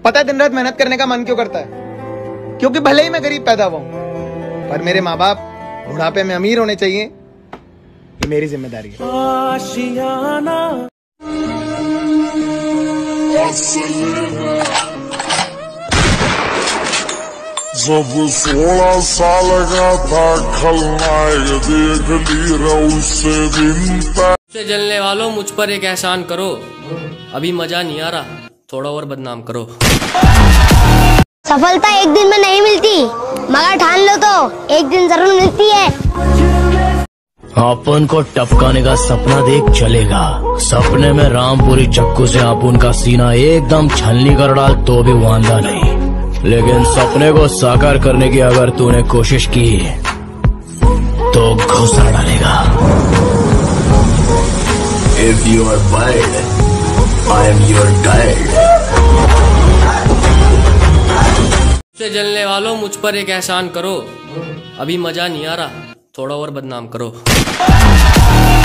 पता है दिन रात मेहनत करने का मन क्यों करता है? क्योंकि भले ही मैं गरीब पैदा हुआ हूं, पर मेरे माँ बाप बुढ़ापे में अमीर होने चाहिए, ये मेरी जिम्मेदारी है। जब 16 साल का था खलनायक देख ली रहू से बिनता। से जलने वालों मुझ पर एक एहसान करो, अभी मजा नहीं आ रहा, थोड़ा और बदनाम करो। सफलता एक दिन में नहीं मिलती, मगर ठान लो तो एक दिन जरूर मिलती है। अपन को टपकाने का सपना देख चलेगा, सपने में रामपुरी चक्कू से अपन का सीना एकदम छलनी कर डाल तो भी वांदा नहीं, लेकिन सपने को साकार करने की अगर तूने कोशिश की तो घुसा डालेगा। If you are wild, I am your guide. से जलने वालों मुझ पर एक एहसान करो, अभी मजा नहीं आ रहा, थोड़ा और बदनाम करो।